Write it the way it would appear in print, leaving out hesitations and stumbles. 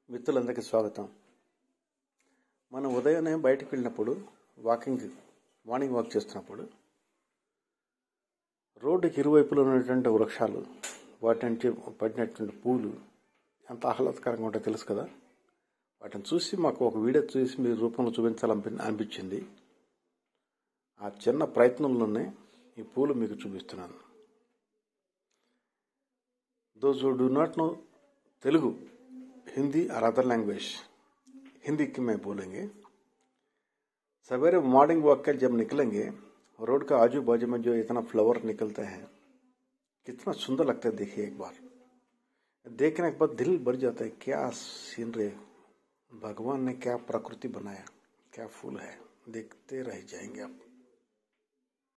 మిత్రులందరికీ స్వాగతం. మనం ఉదయాన్నే బయటికి వెళ్ళినప్పుడు మార్నింగ్ వాక్ చేస్తున్నప్పుడు రోడ్డుకి ఇరువైపులో ఉన్నటువంటి వృక్షాలు, వాటి నుంచి పడినటువంటి పూలు ఎంత ఆహ్లాదకరంగా ఉంటాయో తెలుసు కదా. వాటిని చూసి మాకు ఒక వీడియో చూసి మీ రూపంలో అనిపించింది. ఆ చిన్న ప్రయత్నంలోనే ఈ పూలు మీకు చూపిస్తున్నాను. Those who do not know Telugu, Hindi और अदर लैंग्वेज, हिंदी की मैं बोलेंगे. सवेरे मॉर्निंग वॉक के जब निकलेंगे, रोड का आजू बाजू में जो इतना फ्लावर निकलते हैं, कितना सुंदर लगता है. देखिए, एक बार देखने के बाद दिल भर जाता है. क्या सीनरी, भगवान ने क्या प्रकृति बनाया, क्या फूल है, देखते रह जाएंगे आप.